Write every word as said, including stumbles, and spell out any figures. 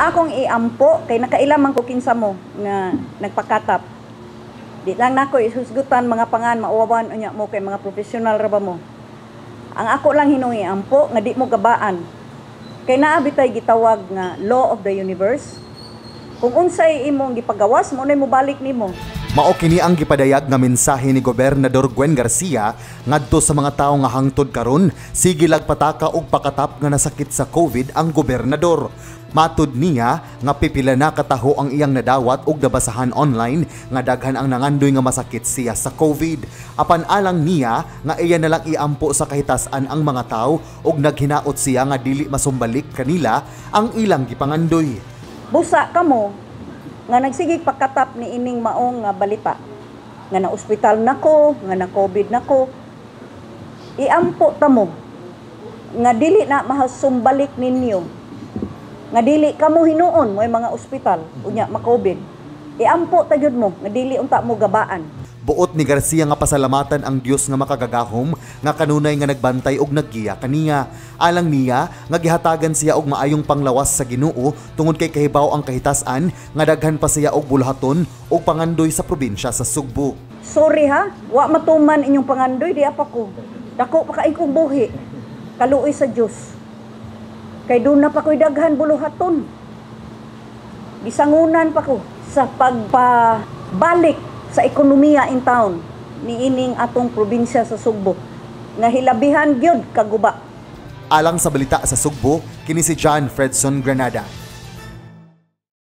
Wa akong iampo kay nakailamang ko kinsa mo nga nagpakatap. Di lang nako isusgutan mga pangan mauwawan unya mo kay mga professional ra ba mo. Ang ako lang hinung iampo nga di mo gabaan. Kay naa bitay gitawag nga law of the universe. Kung unsay imong gipagawas mo nay mobalik nimo. Mao kini ang gipadayag nga mensahe ni Gobernador Gwen Garcia ngadto sa mga tawo nga hangtod karon sige pataka og pakatap nga nasakit sa COVID ang gobernador. Matud niya nga pipila na kataho ang iyang nadawat og nabasahan online nga daghan ang nangandoy nga masakit siya sa COVID. Apan alang niya nga iya na lang iampo sa kahitasan ang mga tawo og naghinaot siya nga dili masumbalik kanila ang ilang gipangandoy. Busa kamo nga nagsigig pagkatap ni ining maong nga balita nga na ospital nako, nga na COVID nako. Iampo ta mo nga dili na mahasumbalik ninyo. Nga dili kamo hinuon mo mga ospital unya ma-COVID. Iampo ta gyud mo nga dili unta mo gabaan. Buot ni Garcia nga pasalamatan ang Dios nga makagagahom nga kanunay nga nagbantay og naggiya kaniya. Alang niya nga gihatagan siya og maayong panglawas sa Ginoo tungod kay kahibaw ang kahitasan nga daghan pa siya og bulhaton og pangandoy sa probinsya sa Sugbo. Sorry ha, wa matuman inyong pangandoy di apa ko. Dako pa kay kong buhi. Kaluoy sa Dios. Kay doon na pa ko'y daghan buluhaton. Gisangunan pa ko sa pagpabalik sa ekonomiya in town ni ining atong probinsya sa Sugbo nga hilabihan gyud kaguba. Alang sa balita sa Sugbo, kini si John Fredson Granada.